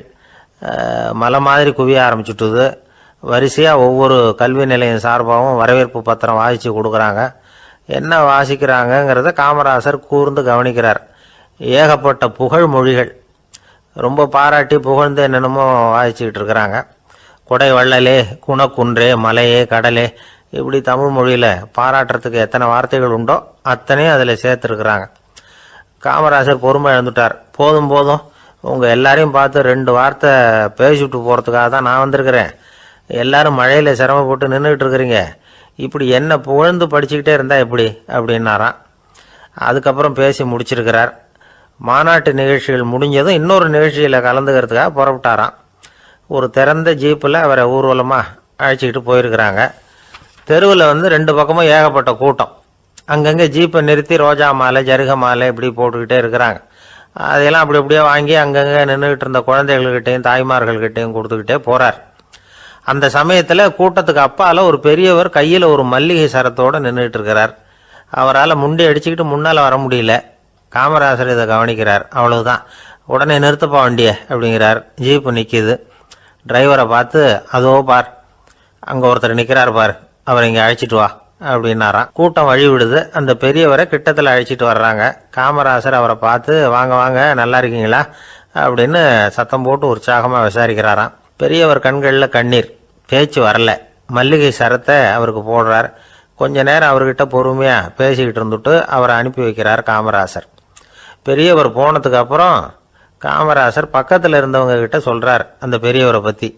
மலை மாதிரி குவிய ஆரம்பிச்சுட்டுது. வரிசையாக ஒவ்வொரு கல்வி நிலையம் சார்பாகவும் வரவேற்பு பத்திரம் வாசித்து கொடுக்குறாங்க. என்ன வாசிக்கிறாங்கங்கிறத காமராசர் கூர்ந்து கவனிக்கிறார். ஏகப்பட்ட புகழ் மொழிகள். ரொம்ப பாராட்டி புகழ்ந்து என்னென்னமோ வாசிச்சுக்கிட்டு இருக்கிறாங்க. கொடை வள்ளலே, குணக்குன்றே, மலையே, கடலே, இப்படி தமிழ் மொழியில் பாராட்டுறதுக்கு எத்தனை வார்த்தைகள் உண்டோ அத்தனையும் அதில் சேர்த்துருக்குறாங்க. காமராசர் பொறுமை இழந்துட்டார். போதும் போதும், உங்கள் எல்லாரையும் பார்த்து 2 வார்த்தை பேசிவிட்டு போகிறதுக்காக தான் நான் வந்திருக்கிறேன். எல்லாரும் மழையில் சிரமப்பட்டு நின்றுக்கிட்டு இருக்கிறீங்க. இப்படி என்ன புகழ்ந்து படிச்சுக்கிட்டே இருந்தால் எப்படி அப்படின்னாராம். அதுக்கப்புறம் பேசி முடிச்சிருக்கிறார். மாநாட்டு நிகழ்ச்சிகள் முடிஞ்சதும் இன்னொரு நிகழ்ச்சியில் கலந்துக்கிறதுக்காக புறப்பட்டாராம். ஒரு திறந்த ஜீப்பில் அவரை ஊர்வலமாக அழைச்சிக்கிட்டு போயிருக்கிறாங்க. தெருவில் வந்து 2 பக்கமும் ஏகப்பட்ட கூட்டம். அங்கங்கே ஜீப்பை நிறுத்தி ரோஜா மாலை, ஜருக மாலை இப்படி போட்டுக்கிட்டே இருக்கிறாங்க. அதையெல்லாம் அப்படி அப்படியே வாங்கி அங்கங்கே நின்றுக்கிட்டு இருந்த குழந்தைகள்கிட்டையும் தாய்மார்கள்கிட்டையும் கொடுத்துக்கிட்டே போகிறார். அந்த சமயத்தில் கூட்டத்துக்கு அப்பால் ஒரு பெரியவர் கையில் ஒரு மல்லிகை சரத்தோடு நின்றுட்டு இருக்கிறார். அவரால் முண்டி அடிச்சுக்கிட்டு முன்னால் வர முடியல. காமராசர் இதை கவனிக்கிறார். அவ்வளவுதான், உடனே நிறுத்தப்பா வண்டியை அப்படிங்கிறார். ஜீப்பு நிற்கிது. டிரைவரை பார்த்து, அதோ பார், அங்கே ஒருத்தர் நிற்கிறார் பார், அவரை இங்கே அழைச்சிட்டு வா அப்படின்னாராம். கூட்டம் வழி விடுது. அந்த பெரியவரை கிட்டத்தில் அழைச்சிட்டு வர்றாங்க. காமராசர் அவரை பார்த்து, வாங்க வாங்க, நல்லா இருக்கீங்களா அப்படின்னு சத்தம் போட்டு உற்சாகமாக விசாரிக்கிறாராம். பெரியவர் கண்களில் கண்ணீர், பேச்சு வரல. மல்லிகை சரத்தை அவருக்கு போடுறார். கொஞ்ச நேரம் அவர்கிட்ட பொறுமையாக பேசிக்கிட்டு இருந்துட்டு அவரை அனுப்பி வைக்கிறார் காமராசர். பெரியவர் போனதுக்கு அப்புறம் காமராசர் பக்கத்தில் இருந்தவங்க கிட்ட சொல்கிறார் அந்த பெரியவரை பற்றி.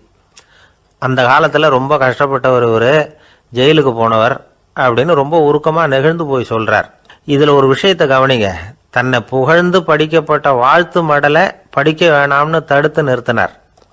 அந்த காலத்தில் ரொம்ப கஷ்டப்பட்டவர் இவர், ஜெயிலுக்கு போனவர் அப்படின்னு ரொம்ப உருக்கமாக நெகிழ்ந்து போய் சொல்கிறார். இதில் ஒரு விஷயத்தை கவனிங்க. தன்னை புகழ்ந்து படிக்கப்பட்ட வாழ்த்து மடலை படிக்க வேணாம்னு தடுத்து நிறுத்தினார்.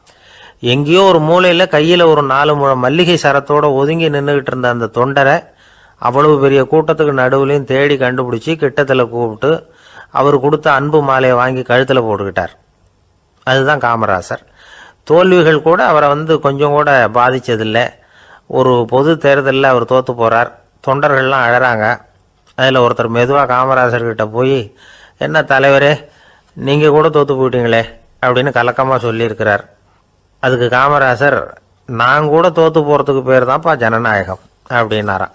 எங்கேயோ ஒரு மூலையில் கையில் ஒரு 4 முழம் மல்லிகை சரத்தோடு ஒதுங்கி நின்றுக்கிட்டு இருந்த அந்த தொண்டரை அவ்வளவு பெரிய கூட்டத்துக்கு நடுவுலையும் தேடி கண்டுபிடிச்சி கிட்டத்தில் கூப்பிட்டு அவர் கொடுத்த அன்பு மாலையை வாங்கி கழுத்தில் போட்டுக்கிட்டார். அதுதான் காமராசர். தோல்விகள் கூட அவரை வந்து கொஞ்சம் கூட பாதித்ததில்லை. ஒரு பொது தேர்தலில் அவர் தோற்று போகிறார். தொண்டர்கள்லாம் அழறாங்க. அதில் ஒருத்தர் மெதுவாக காமராசர்கிட்ட போய், என்ன தலைவரே, நீங்கள் கூட தோற்று போயிட்டீங்களே அப்படின்னு கலக்கமாக சொல்லியிருக்கிறார். அதுக்கு காமராசர், நான் கூட தோற்று போகிறதுக்கு பேர் தான்ப்பா ஜனநாயகம் அப்படின்னாராம்.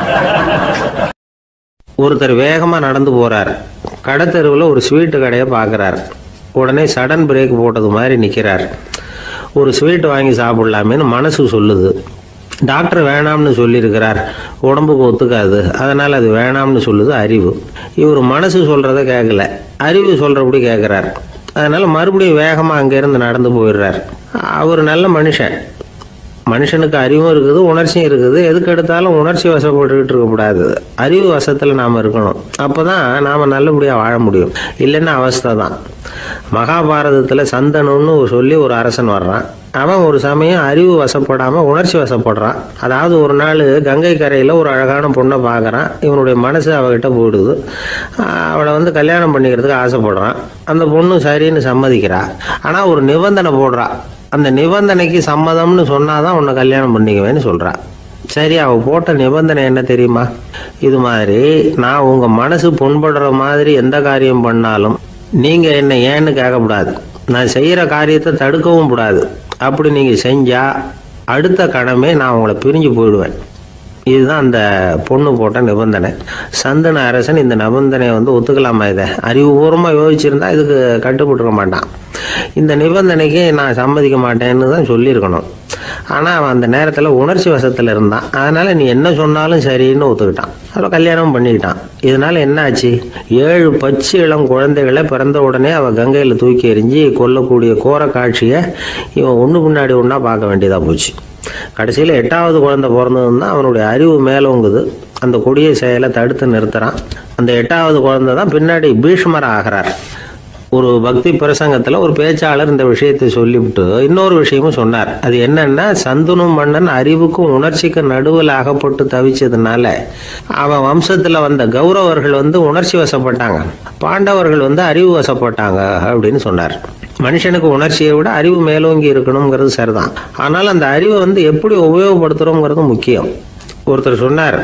ஒருத்தர் வேகமாக நடந்து போகிறார். கடத்தெருவில் ஒரு ஸ்வீட்டு கடையை பார்க்குறார். உடனே சடன் பிரேக் போட்டது மாதிரி நிற்கிறார். ஒரு ஸ்வீட் வாங்கி சாப்பிடலாமேன்னு மனசு சொல்லுது. டாக்டர் வேணாம்னு சொல்லியிருக்கிறார், உடம்புக்கு ஒத்துக்காது, அதனால் அது வேணாம்னு சொல்லுது அறிவு. இவர் மனசு சொல்கிறத கேட்கல, அறிவு சொல்கிறபடி கேட்குறார். அதனால் மறுபடியும் வேகமாக அங்கேருந்து நடந்து போயிடுறார். அவர் நல்ல மனுஷன். மனுஷனுக்கு அறிவும் இருக்குது, உணர்ச்சியும் இருக்குது. எதுக்கு எடுத்தாலும் உணர்ச்சி வசப்பட்டுக்கிட்டு இருக்கக்கூடாது. அறிவு வசத்தில் நாம் இருக்கணும். அப்போ தான் நாம் நல்லபடியாக வாழ முடியும். இல்லைன்னா அவஸ்தை தான். மகாபாரதத்தில் சந்தனுன்னு சொல்லி ஒரு அரசன் வர்றான். அவன் ஒரு சமயம் அறிவு வசப்படாமல் உணர்ச்சி வசப்படுறான். அதாவது ஒரு நாள் கங்கை கரையில் ஒரு அழகான பொண்ணை பார்க்குறான். இவனுடைய மனசு அவகிட்ட போயிடுது. அவளை வந்து கல்யாணம் பண்ணிக்கிறதுக்கு ஆசைப்படுறான். அந்த பொண்ணு சரின்னு சம்மதிக்கிறா. ஆனால் ஒரு நிபந்தனை போடுறா. அந்த நிபந்தனைக்கு சம்மதம்னு சொன்னாதான் உன்னை கல்யாணம் பண்ணிக்குவேன்னு சொல்கிறா. சரி, அவள் போட்ட நிபந்தனை என்ன தெரியுமா? இது மாதிரி, நான் உங்கள் மனசு புண்படுற மாதிரி எந்த காரியம் பண்ணாலும் நீங்கள் என்னை ஏன்னு கேட்கக்கூடாது. நான் செய்கிற காரியத்தை தடுக்கவும் கூடாது. அப்படி நீங்கள் செஞ்சால் அடுத்த கணமே நான் உங்களை பிரிஞ்சு போயிடுவேன். இதுதான் அந்த பொண்ணு போட்ட நிபந்தனை. சந்தன அரசன் இந்த நிபந்தனையை வந்து ஒத்துக்கலாமா? இதை அறிவுபூர்வமாக யோசிச்சிருந்தா இதுக்கு கட்டுப்பட்டுக்க மாட்டான். இந்த நிபந்தனைக்கு நான் சம்மதிக்க மாட்டேன்னு தான் சொல்லியிருக்கணும். ஆனால் அவன் அந்த நேரத்தில் உணர்ச்சி வசத்தில் இருந்தான். அதனால் நீ என்ன சொன்னாலும் சரின்னு ஒத்துக்கிட்டான். அவள் கல்யாணம் பண்ணிக்கிட்டான். இதனால் என்ன ஆச்சு? 7 பச்சை இளம் குழந்தைகளை பிறந்த உடனே அவள் கங்கையில் தூக்கி எறிஞ்சி கொல்லக்கூடிய கோர காட்சியை இவன் ஒன்று பின்னாடி ஒன்றா பார்க்க வேண்டியதாக போச்சு. கடைசியில் 8வது குழந்தை பிறந்ததுன்னா அவனுடைய அறிவு மேலோங்குது. அந்த கொடிய செயலை தடுத்து நிறுத்துறான். அந்த 8வது குழந்தை தான் பின்னாடி பீஷ்மர் ஆகிறார். ஒரு பக்தி பிரசங்கத்தில் ஒரு பேச்சாளர் இந்த விஷயத்தை சொல்லிவிட்டு இன்னொரு விஷயமும் சொன்னார். அது என்னன்னா, சந்தனும் மன்னன் அறிவுக்கும் உணர்ச்சிக்கும் நடுவில் அகப்பட்டு தவிச்சதுனால அவன் வம்சத்தில் வந்த கௌரவர்கள் வந்து உணர்ச்சி வசப்பட்டாங்க, பாண்டவர்கள் வந்து அறிவு வசப்பட்டாங்க அப்படின்னு சொன்னார். மனுஷனுக்கு உணர்ச்சியை விட அறிவு மேலோங்கி இருக்கணுங்கிறது சரிதான். ஆனால் அந்த அறிவை வந்து எப்படி உபயோகப்படுத்துகிறோங்கிறது முக்கியம். ஒருத்தர் சொன்னார்,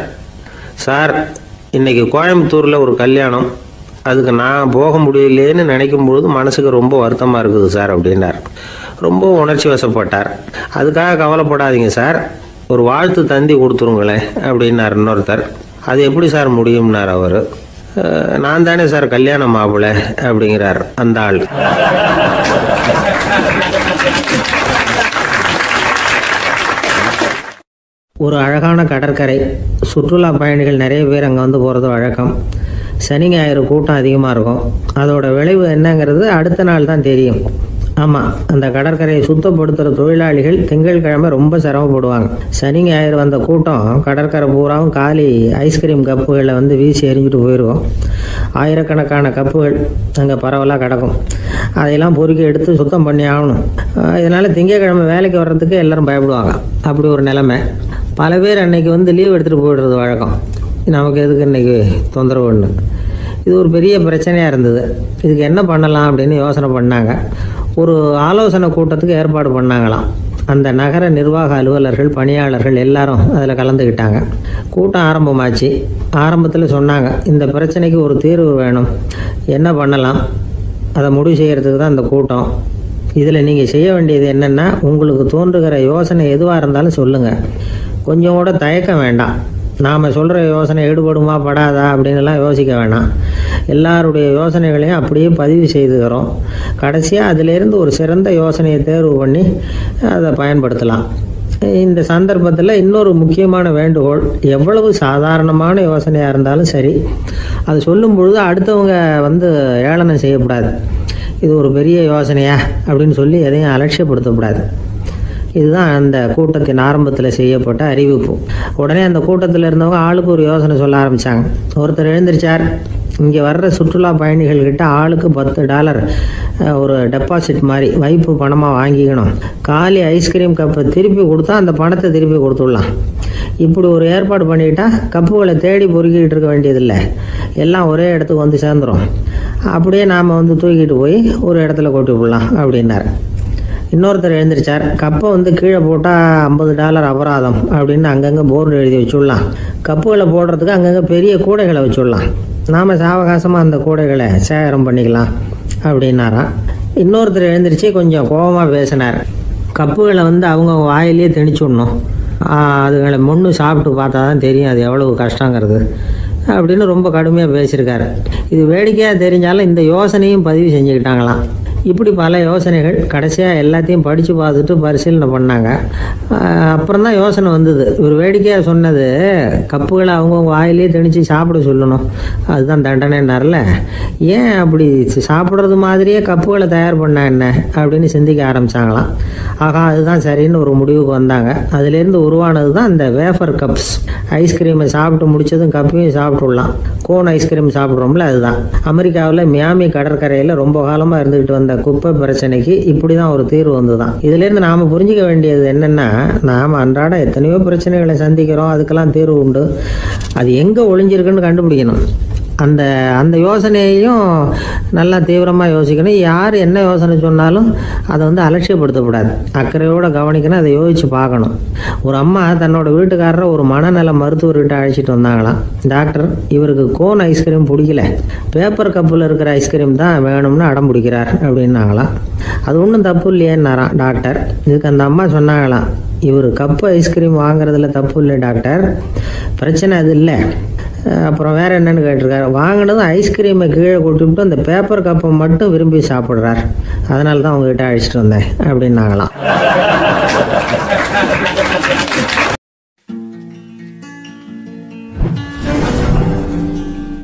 சார் இன்னைக்கு கோயம்புத்தூரில் ஒரு கல்யாணம், அதுக்கு நான் போக முடியலேன்னு நினைக்கும் பொழுது மனசுக்கு ரொம்ப வருத்தமாக இருக்குது சார் அப்படின்னார். ரொம்ப உணர்ச்சி வசப்பட்டார். அதுக்காக கவலைப்படாதீங்க சார், ஒரு வாழ்த்து தந்தி கொடுத்துருங்களேன் அப்படின்னார் இன்னொருத்தர். அது எப்படி சார் முடியும்னார் அவர். நான் தானே சார் கல்யாண மாப்பிள்ளை அப்படிங்கிறார் அந்த ஆள். ஒரு அழகான கடற்கரை. சுற்றுலா பயணிகள் நிறைய பேர் அங்கே வந்து போகிறது வழக்கம். சனி ஞாயிறு கூட்டம் அதிகமாக இருக்கும். அதோட விளைவு என்னங்கிறது அடுத்த நாள் தான் தெரியும். ஆமாம், அந்த கடற்கரையை சுத்தப்படுத்துகிற தொழிலாளிகள் திங்கட்கிழமை ரொம்ப சிரமப்படுவாங்க. சனி ஞாயிறு வந்த கூட்டம் கடற்கரை பூராவும் காலி ஐஸ்கிரீம் கப்புகளை வந்து வீசி எறிஞ்சிட்டு போயிருக்கும். ஆயிரக்கணக்கான கப்புகள் அங்கே பரவலாக கிடக்கும். அதையெல்லாம் பொறுக்கி எடுத்து சுத்தம் பண்ணி ஆகணும். இதனால் திங்கட்கிழமை வேலைக்கு வர்றதுக்கு எல்லோரும் பயப்படுவாங்க. அப்படி ஒரு நிலைமை. பல பேர் அன்னைக்கு வந்து லீவ் எடுத்துகிட்டு போயிடுறது வழக்கம். நமக்கு எதுக்கு இன்றைக்கி தொந்தரவுன்னு. இது ஒரு பெரிய பிரச்சனையாக இருந்தது. இதுக்கு என்ன பண்ணலாம் அப்படின்னு யோசனை பண்ணாங்க. ஒரு ஆலோசனை கூட்டத்துக்கு ஏற்பாடு பண்ணாங்களாம். அந்த நகர நிர்வாக அலுவலர்கள், பணியாளர்கள் எல்லாரும் அதில் கலந்துக்கிட்டாங்க. கூட்டம் ஆரம்பமாச்சு. ஆரம்பத்தில் சொன்னாங்க, இந்த பிரச்சனைக்கு ஒரு தீர்வு வேணும், என்ன பண்ணலாம், அதை முடிவு செய்கிறதுக்கு தான் இந்த கூட்டம். இதில் நீங்கள் செய்ய வேண்டியது என்னென்னா, உங்களுக்கு தோன்றுகிற யோசனை எதுவாக இருந்தாலும் சொல்லுங்கள். கொஞ்சம் கூட தயக்கம் வேண்டாம். நாம் சொல்கிற யோசனை ஈடுபடுமா படாதா அப்படின்லாம் யோசிக்க வேணாம். எல்லாருடைய யோசனைகளையும் அப்படியே பதிவு செய்துக்கிறோம். கடைசியாக அதிலேருந்து ஒரு சிறந்த யோசனையை தேர்வு பண்ணி அதை பயன்படுத்தலாம். இந்த சந்தர்ப்பத்தில் இன்னொரு முக்கியமான வேண்டுகோள், எவ்வளவு சாதாரணமான யோசனையாக இருந்தாலும் சரி, அது சொல்லும் பொழுது அடுத்தவங்க வந்து ஏளனம் செய்யக்கூடாது. இது ஒரு பெரிய யோசனையா அப்படின்னு சொல்லி எதையும் அலட்சியப்படுத்தக்கூடாது. இதுதான் அந்த கூட்டத்தின் ஆரம்பத்தில் செய்யப்பட்ட அறிவிப்பு. உடனே அந்த கூட்டத்தில் இருந்தவங்க ஆளுக்கு ஒரு யோசனை சொல்ல ஆரம்பித்தாங்க. ஒருத்தர் எழுந்திருச்சார், இங்கே வர்ற சுற்றுலா பயணிகள்கிட்ட ஆளுக்கு $10 ஒரு டெபாசிட் மாதிரி வைப்பு பணமாக வாங்கிக்கணும். காலி ஐஸ்கிரீம் கப்பை திருப்பி கொடுத்தா அந்த பணத்தை திருப்பி கொடுத்துடலாம். இப்படி ஒரு ஏற்பாடு பண்ணிக்கிட்டா கப்புகளை தேடி பொறுக்கிட்டு இருக்க வேண்டியதில்லை, எல்லாம் ஒரே இடத்துக்கு வந்து சேர்ந்துடும். அப்படியே நாம் வந்து தூக்கிட்டு போய் ஒரு இடத்துல கொட்டி விடலாம் அப்படின்னார். இன்னொருத்தர் எழுந்திருச்சார், கப்பை வந்து கீழே போட்டால் $50 அபராதம் அப்படின்னு அங்கங்கே போர்டு எழுதி வச்சுடலாம். கப்புகளை போடுறதுக்கு அங்கங்கே பெரிய கூடைகளை வச்சுடலாம். நாம் சாவகாசமாக அந்த கூடைகளை சேகரம் பண்ணிக்கலாம் அப்படின்னாராம். இன்னொருத்தர் எழுந்திரிச்சு கொஞ்சம் கோபமாக பேசினார். கப்புகளை வந்து அவங்க வாயிலேயே திணிச்சு விடணும், அதுகளை முன்னு சாப்பிட்டு பார்த்தா தான் தெரியும் அது எவ்வளவு கஷ்டங்கிறது அப்படின்னு ரொம்ப கடுமையாக பேசியிருக்காரு. இது வேடிக்கையாக தெரிஞ்சாலும் இந்த யோசனையும் பதிவு செஞ்சுக்கிட்டாங்களாம். இப்படி பல யோசனைகள். கடைசியாக எல்லாத்தையும் படித்து பார்த்துட்டு பரிசீலனை பண்ணாங்க. அப்புறம் தான் யோசனை வந்தது. ஒரு வேடிக்கையாக சொன்னது, கப்புகளை அவங்கவுங்க வாயிலே திணிச்சு சாப்பிட சொல்லணும், அதுதான் தண்டனைன்னார்ல. ஏன் அப்படி சாப்பிட்றது மாதிரியே கப்புகளை தயார் பண்ண என்ன அப்படின்னு சிந்திக்க ஆரம்பித்தாங்களாம். ஆகா, அதுதான் சரின்னு ஒரு முடிவுக்கு வந்தாங்க. அதுலேருந்து உருவானது தான் இந்த வேஃபர் கப்ஸ். ஐஸ்கிரீமை சாப்பிட்டு முடிச்சதும் கப்பையும் சாப்பிட்டுடலாம். கோன் ஐஸ்கிரீம் சாப்பிட்றோம்ல, அதுதான். அமெரிக்காவில் மியாமி கடற்கரையில் ரொம்ப காலமாக இருந்துக்கிட்டு வந்த குப்பை பிரச்சனைக்கு இப்படி தான் ஒரு தீர்வு வந்துதான். இதுலேருந்து நாம் புரிஞ்சிக்க வேண்டியது என்னென்னா, நாம் அன்றாட எத்தனையோ பிரச்சனைகளை சந்திக்கிறோம், அதுக்கெல்லாம் தீர்வு உண்டு. அது எங்கே ஒளிஞ்சிருக்குன்னு கண்டுபிடிக்கணும். அந்த யோசனையையும் நல்லா தீவிரமாக யோசிக்கணும். யார் என்ன யோசனை சொன்னாலும் அதை வந்து அலட்சியப்படுத்தக்கூடாது, அக்கறையோடு கவனிக்கணும், அதை யோசித்து பார்க்கணும். ஒரு அம்மா தன்னோட வீட்டுக்காரரை ஒரு மனநல மருத்துவர்கிட்ட அழைச்சிட்டு வந்தாங்களாம். டாக்டர், இவருக்கு கோன் ஐஸ்கிரீம் பிடிக்கல, பேப்பர் கப்பில் இருக்கிற ஐஸ்கிரீம் தான் வேணும்னு அடம் பிடிக்கிறார் அப்படின்னாங்களாம். அது ஒன்றும் தப்பு இல்லையேன்னாராம் டாக்டர். இதுக்கு அந்த அம்மா சொன்னாங்களாம், இவர் கப்பு ஐஸ்கிரீம் வாங்குறதுல தப்பு இல்லை டாக்டர், பிரச்சனை அது இல்லை. அப்புறம் வேறு என்னென்னு கேட்டிருக்காரு. வாங்கினதும் ஐஸ்கிரீமை கீழே கொட்டிவிட்டு அந்த பேப்பர் கப்பை மட்டும் விரும்பி சாப்பிட்றார், அதனால தான் உங்ககிட்ட அழைச்சிட்டு வந்தேன் அப்படின்னாங்களாம்.